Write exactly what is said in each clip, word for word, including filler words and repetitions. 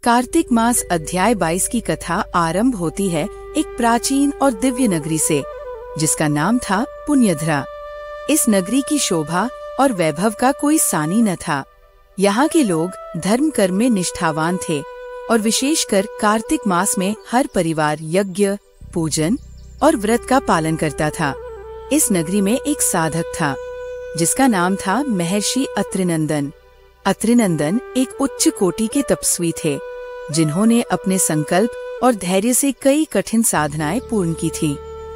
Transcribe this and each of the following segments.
कार्तिक मास अध्याय बाईस की कथा आरंभ होती है एक प्राचीन और दिव्य नगरी से, जिसका नाम था पुण्यधरा। इस नगरी की शोभा और वैभव का कोई सानी न था। यहाँ के लोग धर्म कर्म में निष्ठावान थे और विशेषकर कार्तिक मास में हर परिवार यज्ञ, पूजन और व्रत का पालन करता था। इस नगरी में एक साधक था जिसका नाम था महर्षि अत्रिनंदन। अत्रिनंदन एक उच्च कोटि के तपस्वी थे, जिन्होंने अपने संकल्प और धैर्य से कई कठिन साधनाएं पूर्ण की थी।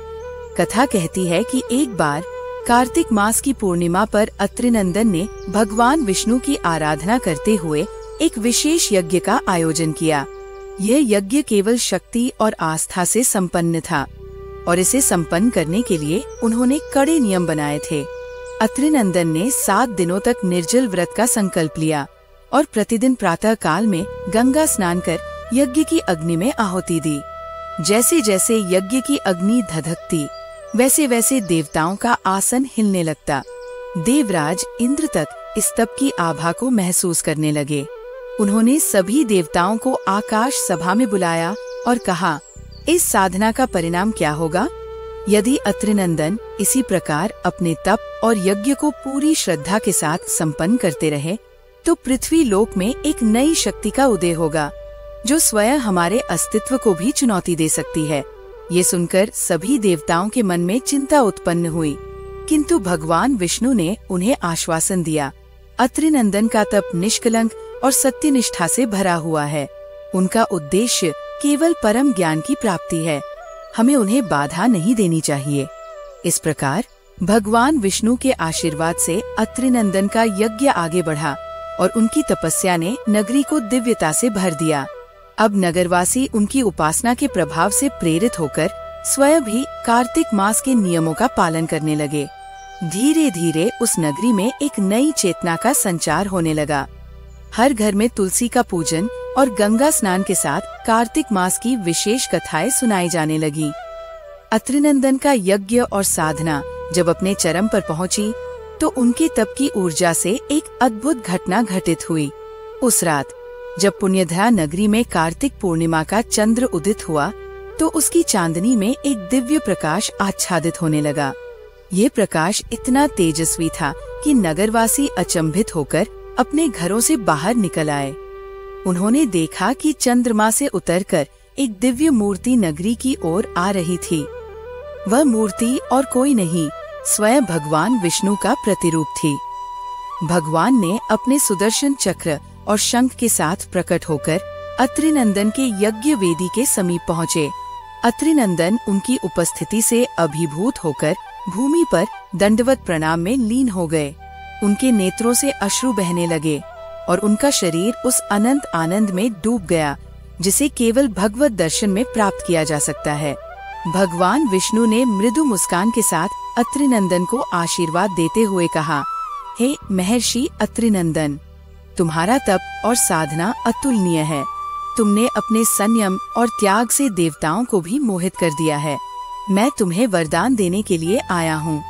कथा कहती है कि एक बार कार्तिक मास की पूर्णिमा पर अत्रिनंदन ने भगवान विष्णु की आराधना करते हुए एक विशेष यज्ञ का आयोजन किया। यह यज्ञ केवल शक्ति और आस्था से संपन्न था और इसे संपन्न करने के लिए उन्होंने कड़े नियम बनाए थे। अत्रिनंदन ने सात दिनों तक निर्जल व्रत का संकल्प लिया और प्रतिदिन प्रातः काल में गंगा स्नान कर यज्ञ की अग्नि में आहुति दी। जैसे जैसे यज्ञ की अग्नि धधकती, वैसे वैसे देवताओं का आसन हिलने लगता। देवराज इंद्र तक इस तप की आभा को महसूस करने लगे। उन्होंने सभी देवताओं को आकाश सभा में बुलाया और कहा, इस साधना का परिणाम क्या होगा? यदि अत्रिनंदन इसी प्रकार अपने तप और यज्ञ को पूरी श्रद्धा के साथ संपन्न करते रहे, तो पृथ्वी लोक में एक नई शक्ति का उदय होगा, जो स्वयं हमारे अस्तित्व को भी चुनौती दे सकती है। ये सुनकर सभी देवताओं के मन में चिंता उत्पन्न हुई, किंतु भगवान विष्णु ने उन्हें आश्वासन दिया, अत्रिनंदन का तप निष्कलंक और सत्यनिष्ठा से भरा हुआ है। उनका उद्देश्य केवल परम ज्ञान की प्राप्ति है। हमें उन्हें बाधा नहीं देनी चाहिए। इस प्रकार भगवान विष्णु के आशीर्वाद से अत्रिनंदन का यज्ञ आगे बढ़ा और उनकी तपस्या ने नगरी को दिव्यता से भर दिया। अब नगरवासी उनकी उपासना के प्रभाव से प्रेरित होकर स्वयं भी कार्तिक मास के नियमों का पालन करने लगे। धीरे धीरे उस नगरी में एक नई चेतना का संचार होने लगा। हर घर में तुलसी का पूजन और गंगा स्नान के साथ कार्तिक मास की विशेष कथाएं सुनाई जाने लगी। अत्रिनंदन का यज्ञ और साधना जब अपने चरम पर पहुंची, तो उनके तप की ऊर्जा से एक अद्भुत घटना घटित हुई। उस रात जब पुण्यधरा नगरी में कार्तिक पूर्णिमा का चंद्र उदित हुआ, तो उसकी चांदनी में एक दिव्य प्रकाश आच्छादित होने लगा। ये प्रकाश इतना तेजस्वी था कि नगरवासी अचंभित होकर अपने घरों से बाहर निकल आए। उन्होंने देखा कि चंद्रमा से उतरकर एक दिव्य मूर्ति नगरी की ओर आ रही थी। वह मूर्ति और कोई नहीं, स्वयं भगवान विष्णु का प्रतिरूप थी। भगवान ने अपने सुदर्शन चक्र और शंख के साथ प्रकट होकर अत्रिनंदन के यज्ञ वेदी के समीप पहुँचे। अत्रिनंदन उनकी उपस्थिति से अभिभूत होकर भूमि पर दंडवत प्रणाम में लीन हो गए। उनके नेत्रों से अश्रु बहने लगे और उनका शरीर उस अनंत आनंद में डूब गया, जिसे केवल भगवत दर्शन में प्राप्त किया जा सकता है। भगवान विष्णु ने मृदु मुस्कान के साथ अत्रिनंदन को आशीर्वाद देते हुए कहा, हे महर्षि अत्रिनंदन, तुम्हारा तप और साधना अतुलनीय है। तुमने अपने संयम और त्याग से देवताओं को भी मोहित कर दिया है। मैं तुम्हें वरदान देने के लिए आया हूँ।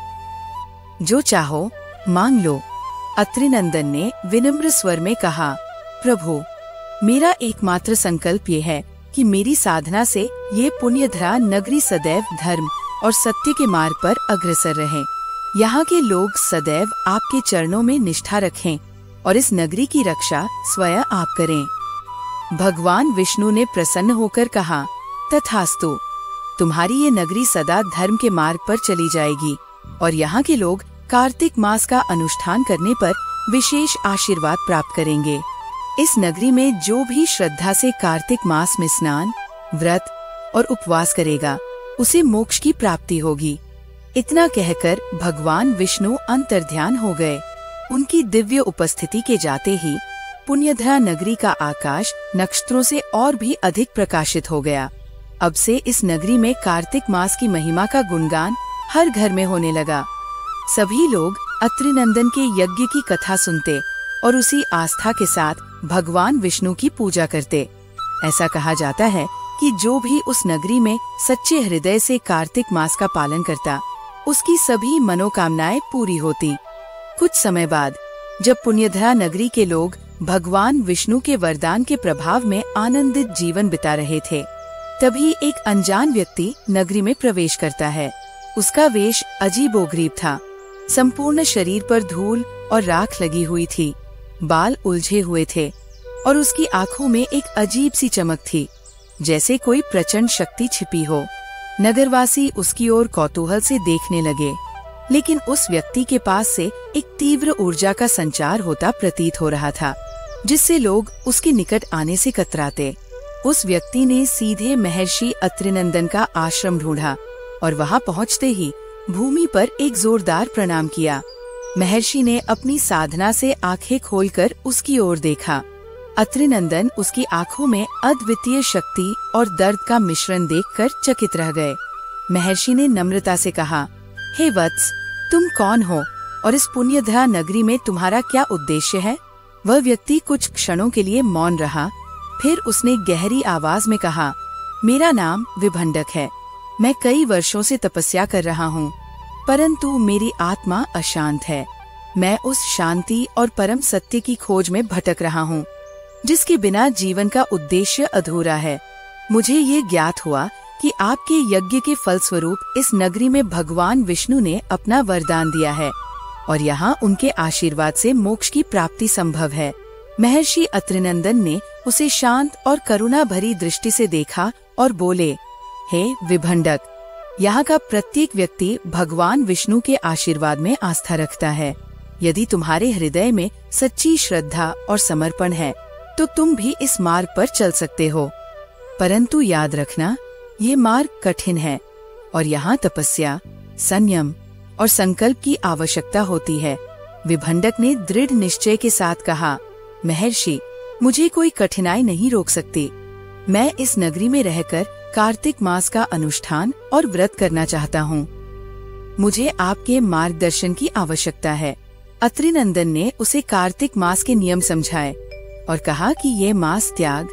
जो चाहो मांग लो। अत्रिनंदन ने विनम्र स्वर में कहा, प्रभु, मेरा एकमात्र संकल्प ये है कि मेरी साधना से ये पुण्यधरा नगरी सदैव धर्म और सत्य के मार्ग पर अग्रसर रहे। यहाँ के लोग सदैव आपके चरणों में निष्ठा रखें और इस नगरी की रक्षा स्वयं आप करें। भगवान विष्णु ने प्रसन्न होकर कहा, तथास्तु, तुम्हारी ये नगरी सदा धर्म के मार्ग पर चली जाएगी और यहाँ के लोग कार्तिक मास का अनुष्ठान करने पर विशेष आशीर्वाद प्राप्त करेंगे। इस नगरी में जो भी श्रद्धा से कार्तिक मास में स्नान, व्रत और उपवास करेगा, उसे मोक्ष की प्राप्ति होगी। इतना कहकर भगवान विष्णु अंतर्ध्यान हो गए। उनकी दिव्य उपस्थिति के जाते ही पुण्यधरा नगरी का आकाश नक्षत्रों से और भी अधिक प्रकाशित हो गया। अब से इस नगरी में कार्तिक मास की महिमा का गुणगान हर घर में होने लगा। सभी लोग अत्रिनंदन के यज्ञ की कथा सुनते और उसी आस्था के साथ भगवान विष्णु की पूजा करते। ऐसा कहा जाता है कि जो भी उस नगरी में सच्चे हृदय से कार्तिक मास का पालन करता, उसकी सभी मनोकामनाएं पूरी होती। कुछ समय बाद जब पुण्यधरा नगरी के लोग भगवान विष्णु के वरदान के प्रभाव में आनंदित जीवन बिता रहे थे। तभी एक अनजान व्यक्ति नगरी में प्रवेश करता है। उसका वेश अजीबोगरीब था। संपूर्ण शरीर पर धूल और राख लगी हुई थी, बाल उलझे हुए थे और उसकी आंखों में एक अजीब सी चमक थी, जैसे कोई प्रचंड शक्ति छिपी हो। नगरवासी उसकी ओर कौतूहल से देखने लगे, लेकिन उस व्यक्ति के पास से एक तीव्र ऊर्जा का संचार होता प्रतीत हो रहा था, जिससे लोग उसके निकट आने से कतराते। उस व्यक्ति ने सीधे महर्षि अत्रिनंदन का आश्रम ढूंढा और वहां पहुंचते ही भूमि पर एक जोरदार प्रणाम किया। महर्षि ने अपनी साधना से आंखें खोलकर उसकी ओर देखा। अत्रिनंदन उसकी आंखों में अद्वितीय शक्ति और दर्द का मिश्रण देखकर चकित रह गए। महर्षि ने नम्रता से कहा, हे वत्स, तुम कौन हो और इस पुण्यधरा नगरी में तुम्हारा क्या उद्देश्य है? वह व्यक्ति कुछ क्षणों के लिए मौन रहा, फिर उसने गहरी आवाज में कहा, मेरा नाम विभंडक है। मैं कई वर्षों से तपस्या कर रहा हूँ, परंतु मेरी आत्मा अशांत है। मैं उस शांति और परम सत्य की खोज में भटक रहा हूँ, जिसके बिना जीवन का उद्देश्य अधूरा है। मुझे ये ज्ञात हुआ कि आपके यज्ञ के फलस्वरूप इस नगरी में भगवान विष्णु ने अपना वरदान दिया है और यहाँ उनके आशीर्वाद से मोक्ष की प्राप्ति संभव है। महर्षि अत्रिनंदन ने उसे शांत और करुणा भरी दृष्टि से देखा और बोले, हे विभंडक, यहाँ का प्रत्येक व्यक्ति भगवान विष्णु के आशीर्वाद में आस्था रखता है। यदि तुम्हारे हृदय में सच्ची श्रद्धा और समर्पण है तो तुम भी इस मार्ग पर चल सकते हो, परंतु याद रखना, ये मार्ग कठिन है और यहाँ तपस्या, संयम और संकल्प की आवश्यकता होती है। विभंडक ने दृढ़ निश्चय के साथ कहा, महर्षि, मुझे कोई कठिनाई नहीं रोक सकती। मैं इस नगरी में रहकर कार्तिक मास का अनुष्ठान और व्रत करना चाहता हूँ। मुझे आपके मार्गदर्शन की आवश्यकता है। अत्रिनंदन ने उसे कार्तिक मास के नियम समझाए और कहा कि ये मास त्याग,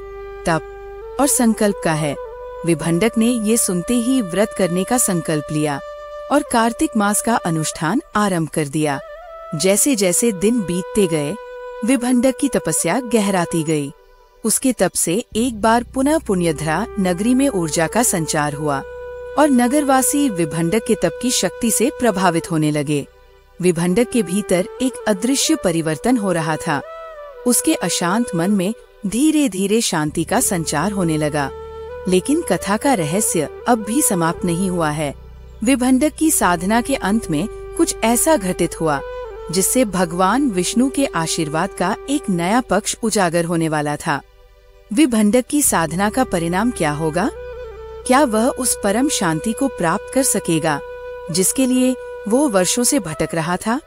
तप और संकल्प का है। विभंडक ने ये सुनते ही व्रत करने का संकल्प लिया और कार्तिक मास का अनुष्ठान आरंभ कर दिया। जैसे जैसे दिन बीतते गए, विभंडक की तपस्या गहराती गई। उसके तप से एक बार पुनः पुण्यधरा नगरी में ऊर्जा का संचार हुआ और नगरवासी विभंडक के तप की शक्ति से प्रभावित होने लगे। विभंडक के भीतर एक अदृश्य परिवर्तन हो रहा था। उसके अशांत मन में धीरे धीरे शांति का संचार होने लगा। लेकिन कथा का रहस्य अब भी समाप्त नहीं हुआ है। विभंडक की साधना के अंत में कुछ ऐसा घटित हुआ जिससे भगवान विष्णु के आशीर्वाद का एक नया पक्ष उजागर होने वाला था। विभंडक की साधना का परिणाम क्या होगा? क्या वह उस परम शांति को प्राप्त कर सकेगा जिसके लिए वो वर्षों से भटक रहा था?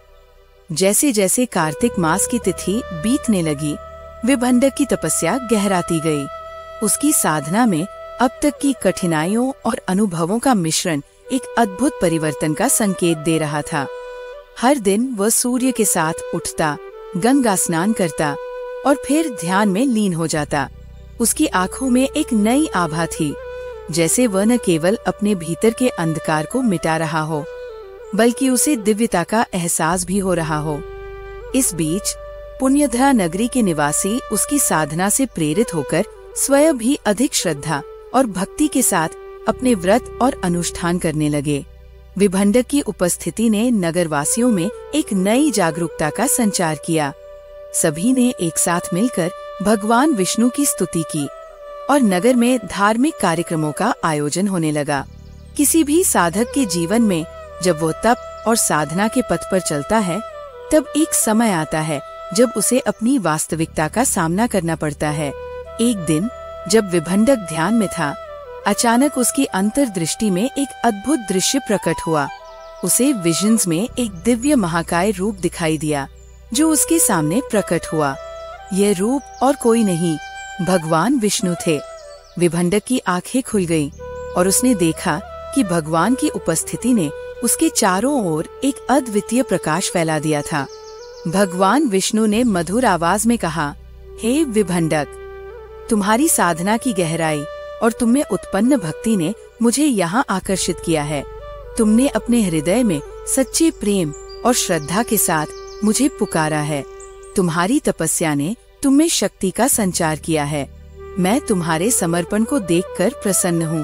जैसे जैसे कार्तिक मास की तिथि बीतने लगी, विभंडक की तपस्या गहराती गई। उसकी साधना में अब तक की कठिनाइयों और अनुभवों का मिश्रण एक अद्भुत परिवर्तन का संकेत दे रहा था। हर दिन वह सूर्य के साथ उठता, गंगा स्नान करता और फिर ध्यान में लीन हो जाता। उसकी आंखों में एक नई आभा थी, जैसे वह न केवल अपने भीतर के अंधकार को मिटा रहा हो, बल्कि उसे दिव्यता का एहसास भी हो रहा हो। इस बीच पुण्यधरा नगरी के निवासी उसकी साधना से प्रेरित होकर स्वयं भी अधिक श्रद्धा और भक्ति के साथ अपने व्रत और अनुष्ठान करने लगे। विभंडक की उपस्थिति ने नगरवासियों में एक नई जागरूकता का संचार किया। सभी ने एक साथ मिलकर भगवान विष्णु की स्तुति की और नगर में धार्मिक कार्यक्रमों का आयोजन होने लगा। किसी भी साधक के जीवन में जब वो तप और साधना के पथ पर चलता है, तब एक समय आता है जब उसे अपनी वास्तविकता का सामना करना पड़ता है। एक दिन जब विभंडक ध्यान में था, अचानक उसकी अंतर्दृष्टि में एक अद्भुत दृश्य प्रकट हुआ। उसे विजन्स में एक दिव्य महाकाय रूप दिखाई दिया जो उसके सामने प्रकट हुआ। यह रूप और कोई नहीं, भगवान विष्णु थे। विभंडक की आंखें खुल गईं और उसने देखा कि भगवान की उपस्थिति ने उसके चारों ओर एक अद्वितीय प्रकाश फैला दिया था। भगवान विष्णु ने मधुर आवाज में कहा, हे विभंडक, तुम्हारी साधना की गहराई और तुममें उत्पन्न भक्ति ने मुझे यहाँ आकर्षित किया है। तुमने अपने हृदय में सच्चे प्रेम और श्रद्धा के साथ मुझे पुकारा है। तुम्हारी तपस्या ने तुम में शक्ति का संचार किया है। मैं तुम्हारे समर्पण को देखकर प्रसन्न हूँ।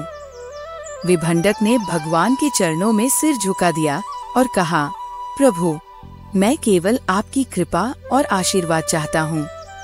विभंडक ने भगवान के चरणों में सिर झुका दिया और कहा, प्रभु, मैं केवल आपकी कृपा और आशीर्वाद चाहता हूँ।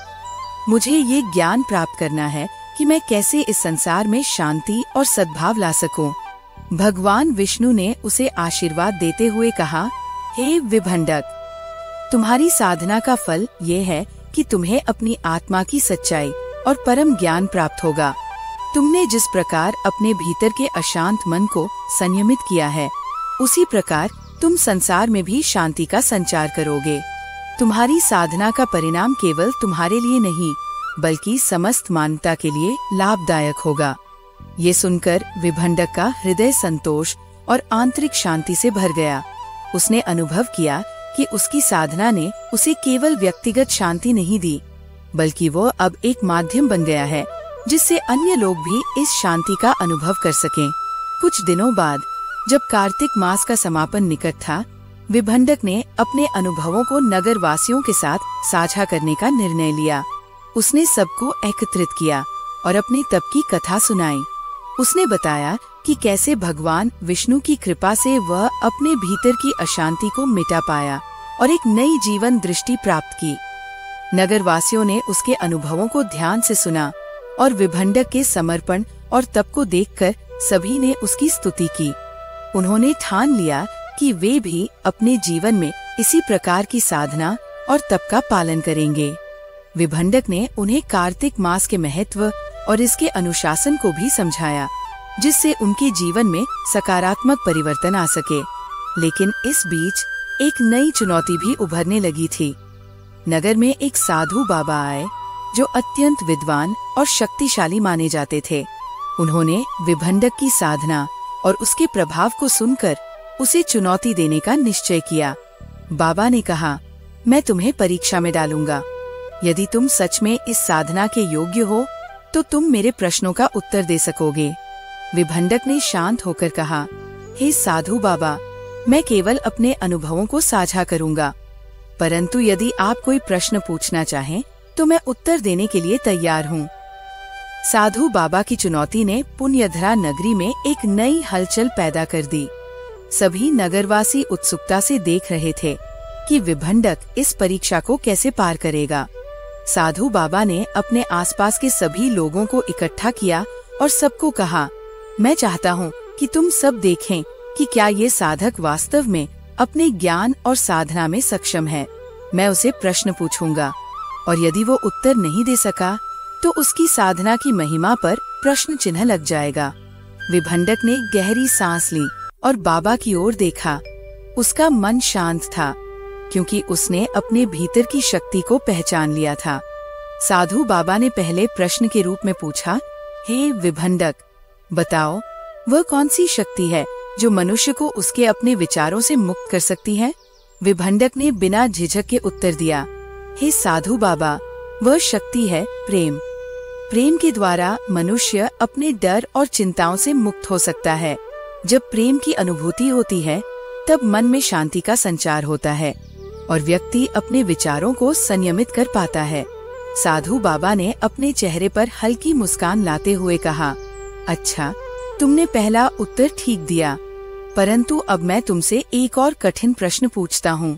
मुझे ये ज्ञान प्राप्त करना है कि मैं कैसे इस संसार में शांति और सद्भाव ला सकूं। भगवान विष्णु ने उसे आशीर्वाद देते हुए कहा, हे विभंडक, तुम्हारी साधना का फल ये है कि तुम्हें अपनी आत्मा की सच्चाई और परम ज्ञान प्राप्त होगा। तुमने जिस प्रकार अपने भीतर के अशांत मन को संयमित किया है, उसी प्रकार तुम संसार में भी शांति का संचार करोगे। तुम्हारी साधना का परिणाम केवल तुम्हारे लिए नहीं, बल्कि समस्त मानवता के लिए लाभदायक होगा। ये सुनकर विभंडक का हृदय संतोष और आंतरिक शांति से भर गया। उसने अनुभव किया कि उसकी साधना ने उसे केवल व्यक्तिगत शांति नहीं दी, बल्कि वो अब एक माध्यम बन गया है जिससे अन्य लोग भी इस शांति का अनुभव कर सकें। कुछ दिनों बाद जब कार्तिक मास का समापन निकट था, विभंडक ने अपने अनुभवों को नगर वासियों के साथ साझा करने का निर्णय लिया। उसने सबको एकत्रित किया और अपने तप की कथा सुनाई। उसने बताया कि कैसे भगवान विष्णु की कृपा से वह अपने भीतर की अशांति को मिटा पाया और एक नई जीवन दृष्टि प्राप्त की। नगर वासियों ने उसके अनुभवों को ध्यान से सुना और विभंडक के समर्पण और तप को देखकर सभी ने उसकी स्तुति की। उन्होंने ठान लिया कि वे भी अपने जीवन में इसी प्रकार की साधना और तप का पालन करेंगे। विभंडक ने उन्हें कार्तिक मास के महत्व और इसके अनुशासन को भी समझाया, जिससे उनके जीवन में सकारात्मक परिवर्तन आ सके। लेकिन इस बीच एक नई चुनौती भी उभरने लगी थी। नगर में एक साधु बाबा आए जो अत्यंत विद्वान और शक्तिशाली माने जाते थे। उन्होंने विभंडक की साधना और उसके प्रभाव को सुनकर उसे चुनौती देने का निश्चय किया। बाबा ने कहा, मैं तुम्हें परीक्षा में डालूंगा। यदि तुम सच में इस साधना के योग्य हो तो तुम मेरे प्रश्नों का उत्तर दे सकोगे। विभंडक ने शांत होकर कहा, हे साधु बाबा, मैं केवल अपने अनुभवों को साझा करूंगा, परंतु यदि आप कोई प्रश्न पूछना चाहें तो मैं उत्तर देने के लिए तैयार हूँ। साधु बाबा की चुनौती ने पुण्यधरा नगरी में एक नई हलचल पैदा कर दी। सभी नगरवासी उत्सुकता से देख रहे थे कि विभंडक इस परीक्षा को कैसे पार करेगा। साधु बाबा ने अपने आसपास के सभी लोगों को इकट्ठा किया और सबको कहा, मैं चाहता हूँ कि तुम सब देखें कि क्या ये साधक वास्तव में अपने ज्ञान और साधना में सक्षम है। मैं उसे प्रश्न पूछूंगा और यदि वो उत्तर नहीं दे सका तो उसकी साधना की महिमा पर प्रश्न चिन्ह लग जाएगा। विभंडक ने गहरी सांस ली और बाबा की ओर देखा। उसका मन शांत था क्योंकि उसने अपने भीतर की शक्ति को पहचान लिया था। साधु बाबा ने पहले प्रश्न के रूप में पूछा, हे विभंडक, बताओ वह कौन सी शक्ति है जो मनुष्य को उसके अपने विचारों से मुक्त कर सकती है। विभंडक ने बिना झिझक के उत्तर दिया, हे साधु बाबा, वह शक्ति है प्रेम। प्रेम के द्वारा मनुष्य अपने डर और चिंताओं से मुक्त हो सकता है। जब प्रेम की अनुभूति होती है तब मन में शांति का संचार होता है और व्यक्ति अपने विचारों को संयमित कर पाता है। साधु बाबा ने अपने चेहरे पर हल्की मुस्कान लाते हुए कहा, अच्छा, तुमने पहला उत्तर ठीक दिया, परंतु अब मैं तुमसे एक और कठिन प्रश्न पूछता हूँ।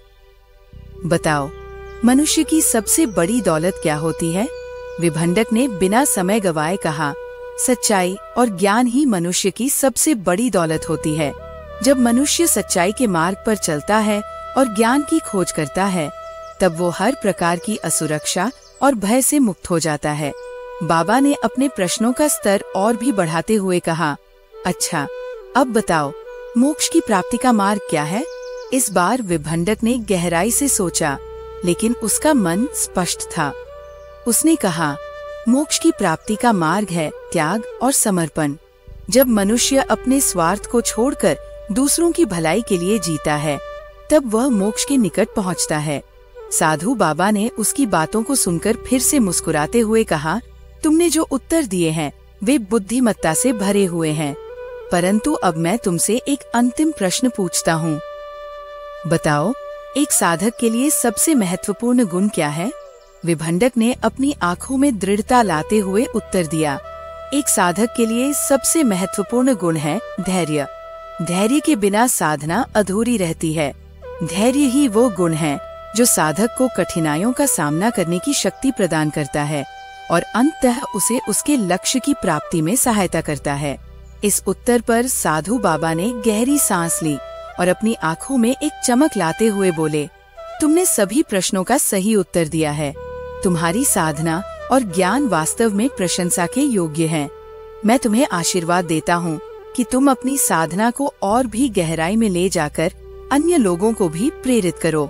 बताओ, मनुष्य की सबसे बड़ी दौलत क्या होती है। विभंडक ने बिना समय गवाए कहा, सच्चाई और ज्ञान ही मनुष्य की सबसे बड़ी दौलत होती है। जब मनुष्य सच्चाई के मार्ग पर चलता है और ज्ञान की खोज करता है, तब वो हर प्रकार की असुरक्षा और भय से मुक्त हो जाता है। बाबा ने अपने प्रश्नों का स्तर और भी बढ़ाते हुए कहा, अच्छा, अब बताओ, मोक्ष की प्राप्ति का मार्ग क्या है। इस बार विभंडक ने गहराई से सोचा, लेकिन उसका मन स्पष्ट था। उसने कहा, मोक्ष की प्राप्ति का मार्ग है त्याग और समर्पण। जब मनुष्य अपने स्वार्थ को छोड़कर दूसरों की भलाई के लिए जीता है, तब वह मोक्ष के निकट पहुंचता है। साधु बाबा ने उसकी बातों को सुनकर फिर से मुस्कुराते हुए कहा, तुमने जो उत्तर दिए हैं वे बुद्धिमत्ता से भरे हुए हैं, परंतु अब मैं तुमसे एक अंतिम प्रश्न पूछता हूँ। बताओ, एक साधक के लिए सबसे महत्वपूर्ण गुण क्या है। विभंडक ने अपनी आंखों में दृढ़ता लाते हुए उत्तर दिया, एक साधक के लिए सबसे महत्वपूर्ण गुण है धैर्य। धैर्य के बिना साधना अधूरी रहती है। धैर्य ही वो गुण है जो साधक को कठिनाइयों का सामना करने की शक्ति प्रदान करता है और अंततः उसे उसके लक्ष्य की प्राप्ति में सहायता करता है। इस उत्तर पर साधु बाबा ने गहरी सांस ली और अपनी आंखों में एक चमक लाते हुए बोले, तुमने सभी प्रश्नों का सही उत्तर दिया है। तुम्हारी साधना और ज्ञान वास्तव में प्रशंसा के योग्य हैं। मैं तुम्हें आशीर्वाद देता हूँ कि तुम अपनी साधना को और भी गहराई में ले जाकर अन्य लोगों को भी प्रेरित करो।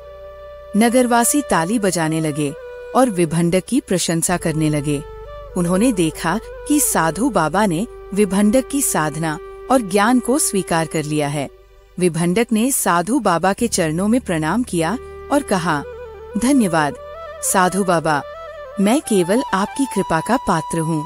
नगरवासी ताली बजाने लगे और विभंडक की प्रशंसा करने लगे। उन्होंने देखा कि साधु बाबा ने विभंडक की साधना और ज्ञान को स्वीकार कर लिया है। विभंडक ने साधु बाबा के चरणों में प्रणाम किया और कहा, धन्यवाद साधु बाबा, मैं केवल आपकी कृपा का पात्र हूँ।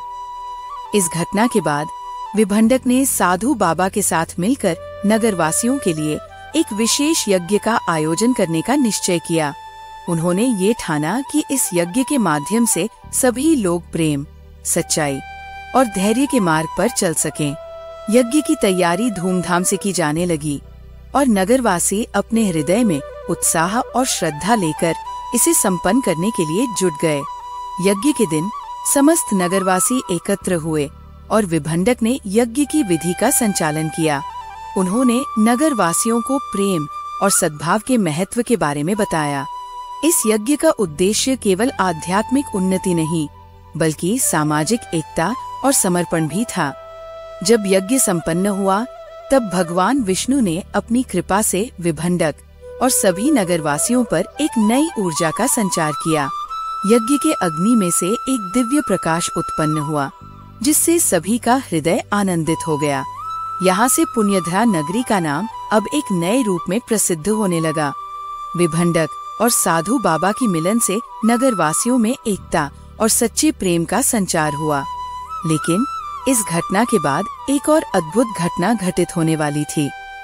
इस घटना के बाद विभंडक ने साधु बाबा के साथ मिलकर नगरवासियों के लिए एक विशेष यज्ञ का आयोजन करने का निश्चय किया। उन्होंने ये ठाना कि इस यज्ञ के माध्यम से सभी लोग प्रेम, सच्चाई और धैर्य के मार्ग पर चल सकें। यज्ञ की तैयारी धूमधाम से की जाने लगी और नगरवासी अपने हृदय में उत्साह और श्रद्धा लेकर इसे संपन्न करने के लिए जुट गए। यज्ञ के दिन समस्त नगरवासी एकत्र हुए और विभंडक ने यज्ञ की विधि का संचालन किया। उन्होंने नगरवासियों को प्रेम और सद्भाव के महत्व के बारे में बताया। इस यज्ञ का उद्देश्य केवल आध्यात्मिक उन्नति नहीं, बल्कि सामाजिक एकता और समर्पण भी था। जब यज्ञ संपन्न हुआ, तब भगवान विष्णु ने अपनी कृपा से विभंडक और सभी नगरवासियों पर एक नई ऊर्जा का संचार किया। यज्ञ के अग्नि में से एक दिव्य प्रकाश उत्पन्न हुआ, जिससे सभी का हृदय आनंदित हो गया। यहाँ से पुण्यधरा नगरी का नाम अब एक नए रूप में प्रसिद्ध होने लगा। विभंडक और साधु बाबा की मिलन से नगरवासियों में एकता और सच्चे प्रेम का संचार हुआ। लेकिन इस घटना के बाद एक और अद्भुत घटना घटित होने वाली थी।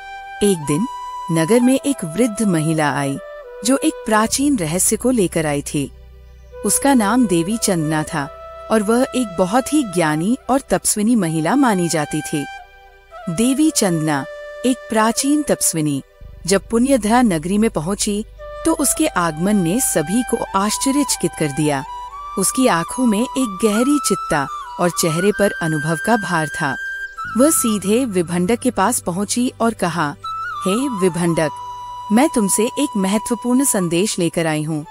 एक दिन नगर में एक वृद्ध महिला आई, जो एक प्राचीन रहस्य को लेकर आई थी। उसका नाम देवी चंदना था और वह एक बहुत ही ज्ञानी और तपस्विनी महिला मानी जाती थी। देवी चंदना, एक प्राचीन तपस्विनी, जब पुण्यधरा नगरी में पहुंची तो उसके आगमन ने सभी को आश्चर्यचकित कर दिया। उसकी आंखों में एक गहरी चिंता और चेहरे पर अनुभव का भार था। वह सीधे विभंडक के पास पहुंची और कहा, हे विभंडक, मैं तुमसे एक महत्वपूर्ण संदेश लेकर आई हूँ।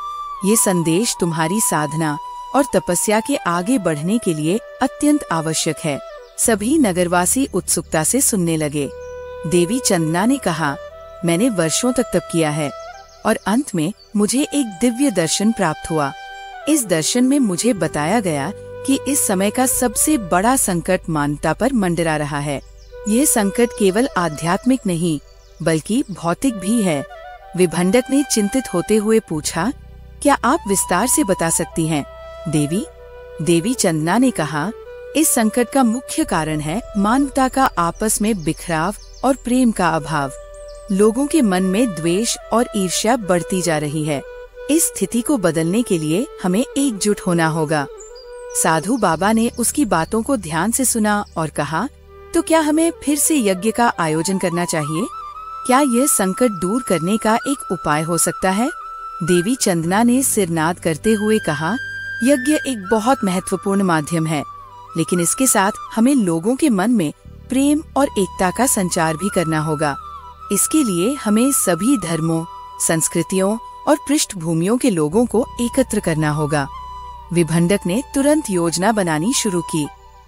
ये संदेश तुम्हारी साधना और तपस्या के आगे बढ़ने के लिए अत्यंत आवश्यक है। सभी नगरवासी उत्सुकता से सुनने लगे। देवी चंदना ने कहा, मैंने वर्षों तक तप किया है और अंत में मुझे एक दिव्य दर्शन प्राप्त हुआ। इस दर्शन में मुझे बताया गया कि इस समय का सबसे बड़ा संकट मानवता पर मंडरा रहा है। यह संकट केवल आध्यात्मिक नहीं, बल्कि भौतिक भी है। विभंडक ने चिंतित होते हुए पूछा, क्या आप विस्तार से बता सकती हैं देवी? देवी चंदना ने कहा, इस संकट का मुख्य कारण है मानवता का आपस में बिखराव और प्रेम का अभाव। लोगों के मन में द्वेष और ईर्ष्या बढ़ती जा रही है। इस स्थिति को बदलने के लिए हमें एकजुट होना होगा। साधु बाबा ने उसकी बातों को ध्यान से सुना और कहा, तो क्या हमें फिर से यज्ञ का आयोजन करना चाहिए? क्या यह संकट दूर करने का एक उपाय हो सकता है? देवी चंदना ने सिरनाद करते हुए कहा, यज्ञ एक बहुत महत्वपूर्ण माध्यम है, लेकिन इसके साथ हमें लोगों के मन में प्रेम और एकता का संचार भी करना होगा। इसके लिए हमें सभी धर्मों, संस्कृतियों और पृष्ठभूमियों के लोगों को एकत्र करना होगा। विभंडक ने तुरंत योजना बनानी शुरू की।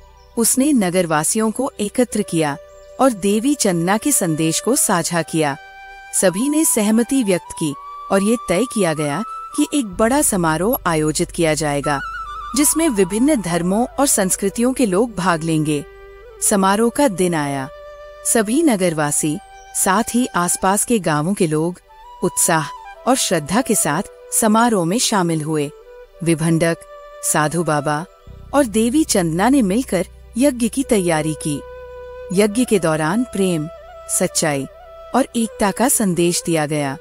उसने नगरवासियों को एकत्र किया और देवी चंदना के संदेश को साझा किया। सभी ने सहमति व्यक्त की और ये तय किया गया कि एक बड़ा समारोह आयोजित किया जाएगा, जिसमें विभिन्न धर्मों और संस्कृतियों के लोग भाग लेंगे। समारोह का दिन आया। सभी नगरवासी, साथ ही आसपास के गांवों के लोग उत्साह और श्रद्धा के साथ समारोह में शामिल हुए। विभंडक, साधु बाबा और देवी चंदना ने मिलकर यज्ञ की तैयारी की। यज्ञ के दौरान प्रेम, सच्चाई और एकता का संदेश दिया गया।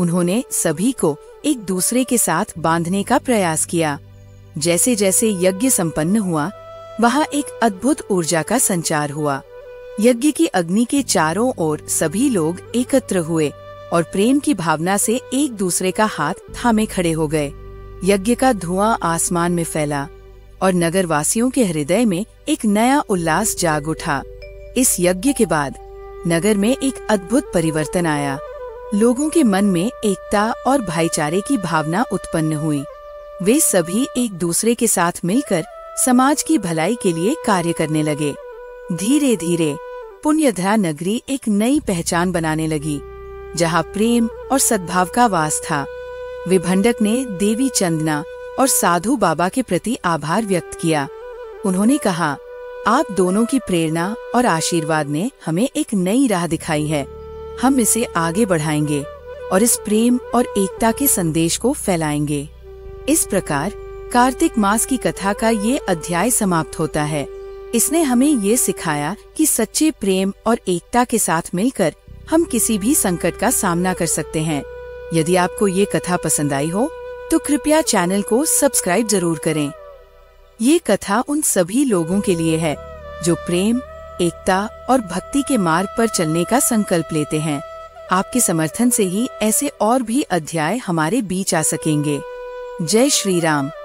उन्होंने सभी को एक दूसरे के साथ बांधने का प्रयास किया। जैसे जैसे यज्ञ संपन्न हुआ, वहाँ एक अद्भुत ऊर्जा का संचार हुआ। यज्ञ की अग्नि के चारों ओर सभी लोग एकत्र हुए और प्रेम की भावना से एक दूसरे का हाथ थामे खड़े हो गए। यज्ञ का धुआं आसमान में फैला और नगरवासियों के हृदय में एक नया उल्लास जाग उठा। इस यज्ञ के बाद नगर में एक अद्भुत परिवर्तन आया। लोगों के मन में एकता और भाईचारे की भावना उत्पन्न हुई। वे सभी एक दूसरे के साथ मिलकर समाज की भलाई के लिए कार्य करने लगे। धीरे धीरे पुण्यधरा नगरी एक नई पहचान बनाने लगी, जहाँ प्रेम और सद्भाव का वास था। विभंडक ने देवी चंदना और साधु बाबा के प्रति आभार व्यक्त किया। उन्होंने कहा, आप दोनों की प्रेरणा और आशीर्वाद ने हमें एक नई राह दिखाई है। हम इसे आगे बढ़ाएंगे और इस प्रेम और एकता के संदेश को फैलाएंगे। इस प्रकार कार्तिक मास की कथा का ये अध्याय समाप्त होता है। इसने हमें ये सिखाया कि सच्चे प्रेम और एकता के साथ मिलकर हम किसी भी संकट का सामना कर सकते हैं। यदि आपको ये कथा पसंद आई हो तो कृपया चैनल को सब्सक्राइब जरूर करें। ये कथा उन सभी लोगों के लिए है जो प्रेम, एकता और भक्ति के मार्ग पर चलने का संकल्प लेते हैं। आपके समर्थन से ही ऐसे और भी अध्याय हमारे बीच आ सकेंगे। जय श्री राम।